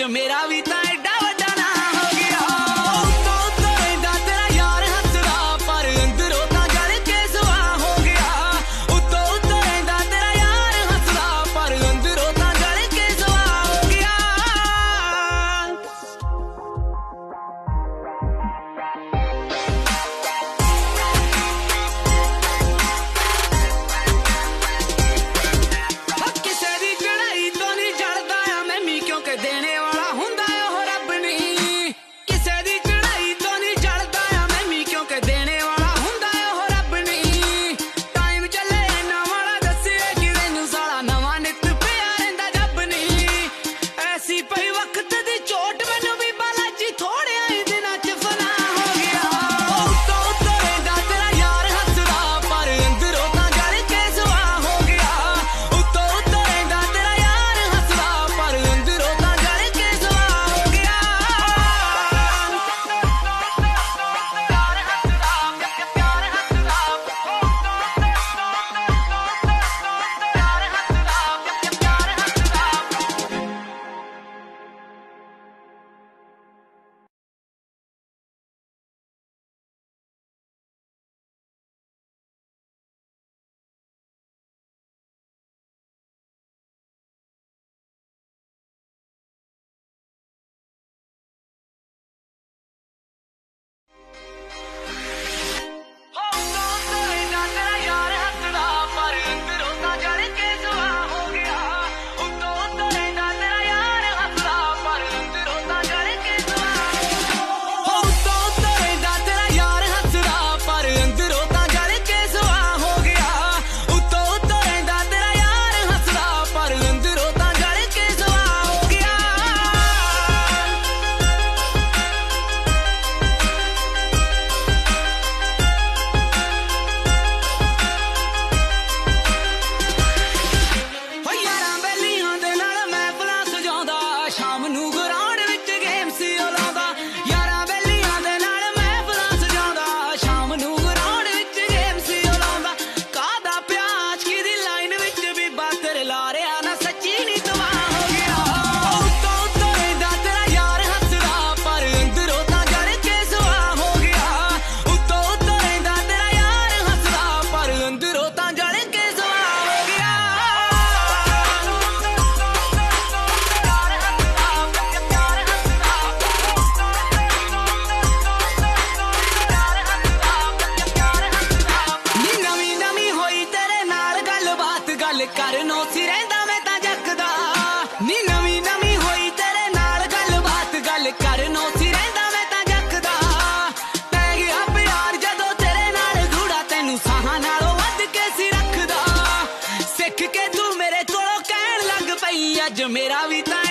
मेरा भी तां एडा वड्डा ना हो गया। उत्तों उत्तों रहिंदा तेरा यार हसदा पर अंदरों तां जल के सुआ हो गया। उत्तों उत्तों रहिंदा तेरा यार हसदा पर अंदरों तां जल के सुआ हो गया। किसे दी चढ़ाई तो नहीं चढ़दा आ मैं मी क्योंकि देने वाला हुंदा ओ रब नहीं। किसे दी चढ़ाई तो नहीं चढ़दा आ मैं मी क्योंकि देने वाला हुंदा ओ रब नहीं। टाइम चले इन्ना वाला दस्से कि तैनू साला नवां नित पिया रहिंदा जब नहीं। ऐसी पई वक्त दी चोट मैनू भी बालाजी थोड़े ही दिनां च फना हो गया। उत्तों उत्तों रहिंदा तेरा यार हसदा पर अंदरों तां जल के सुआ हो गया। उत्तों उत्तों रहिंदा तेरा यार हसदा पर अंदरों तां जल के सुआ हो गया। करनो सी रहिंदा मैं तां जकदा नी नवीं नवीं होई तेरे नाल गलबात गल करनो सी रहिंदा मैं तां जकदा। पै गया प्यार जदों तेरे नाल गूड़ा तैनू साहां नालों वध के सी रखदा। सिख के तू मेरे कोलों कहण लग पई अज मेरा भी तां